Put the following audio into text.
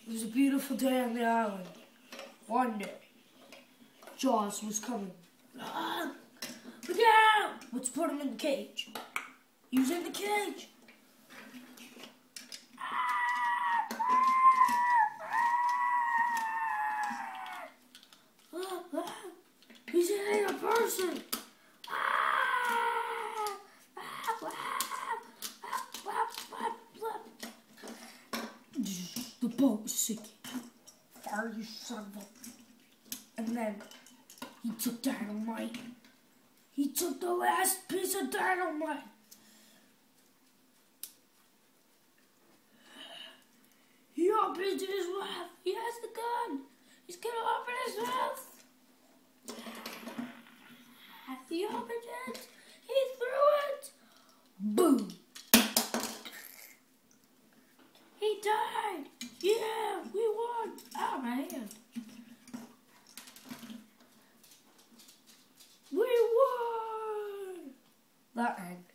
It was a beautiful day on the island. One day, Jaws was coming. Ah, look out! Let's put him in the cage. He was in the cage. He's eating a person. The boat was sinking. Fire, you son of a... And then he took dynamite. He took the last piece of dynamite. He opened his mouth. He has the gun. He's gonna open his mouth. He opened it. He threw it. Boom. He died. Yeah, we won. Oh, my hand. We won. That end.